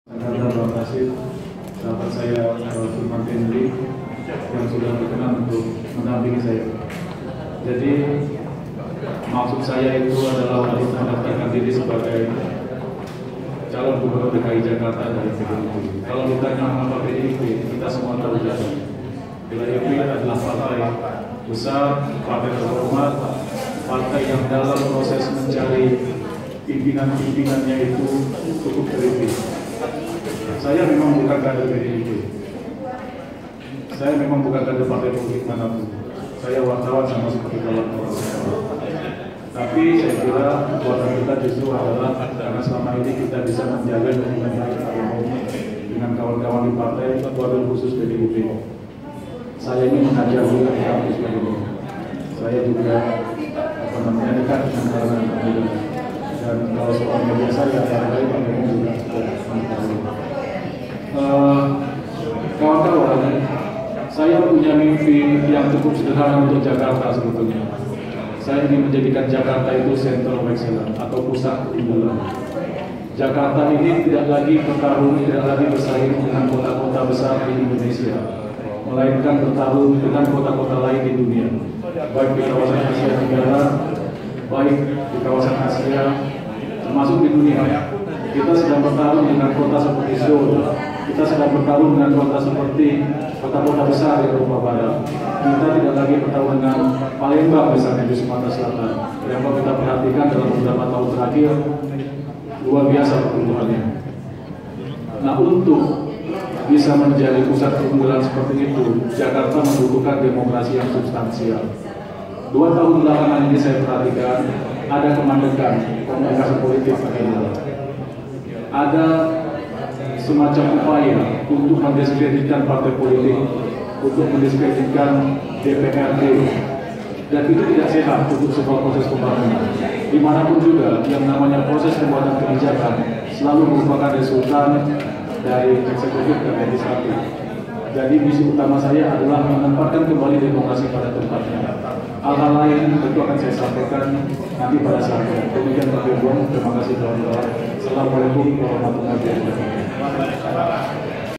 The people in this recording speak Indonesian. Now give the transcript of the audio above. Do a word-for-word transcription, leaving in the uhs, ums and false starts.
Terima kasih sahabat saya Firman Henry yang sudah berkenan untuk mendampingi saya. Jadi maksud saya itu adalah untuk mendaftarkan diri sebagai calon gubernur D K I Jakarta dari P D I P. Kalau ditanya mengapa P D I P, kita semua tahu jalan. P D I P adalah partai besar, partai terhormat, partai yang dalam proses mencari pimpinan-pimpinannya itu cukup kritis. Saya memang bukan kader P D I P. Saya memang bukan kader partai politik manapun. Saya wartawan sama seperti kawan-kawan. Tapi saya kira kekuatan kita justru adalah karena selama ini kita bisa menjaga hubungan baik dengan kawan-kawan di partai, wabil khusus P D I P. Saya ini mengajar juga di kampus P D I P. Saya juga apa namanya dekat dengan kalangan pemuda. Dan kalau soal media saya, barangkali Pak Memo juga kawan-kawan, saya punya mimpi yang cukup sederhana untuk Jakarta sebetulnya. Saya ingin menjadikan Jakarta itu center of excellence atau pusat keunggulan. Jakarta ini tidak lagi bertarung, tidak lagi bersaing dengan kota-kota besar di Indonesia, melainkan bertarung dengan kota-kota lain di dunia, baik di kawasan Asia Tenggara, baik di kawasan Asia, termasuk di dunia. Kita sedang bertarung dengan kota seperti Seoul, kita sedang bertarung dengan kota seperti kota-kota besar di Eropa Barat. Kita tidak lagi bertarung dengan Palembang misalnya di Sumatera Selatan. Yang kalau kita perhatikan dalam beberapa tahun terakhir, luar biasa pertumbuhannya. Nah, untuk bisa menjadi pusat keunggulan seperti itu, Jakarta membutuhkan demokrasi yang substansial. Dua tahun belakangan ini saya perhatikan ada kemandekan komunikasi politik bagaimana. Ada semacam upaya untuk mendiskreditkan partai politik, untuk mendiskreditkan D P R D, dan itu tidak sehat untuk sebuah proses pembangunan. Dimanapun juga yang namanya proses pembuatan kebijakan selalu merupakan resultan dari eksekutif dan legislatif. Jadi misi utama saya adalah menempatkan kembali demokrasi pada tempatnya. Hal-hal lain tentu akan saya sampaikan nanti pada saatnya. Demikian Pak Gembong, terima kasih kawan-kawan. Assalamualaikum warahmatullahi wabarakatuh.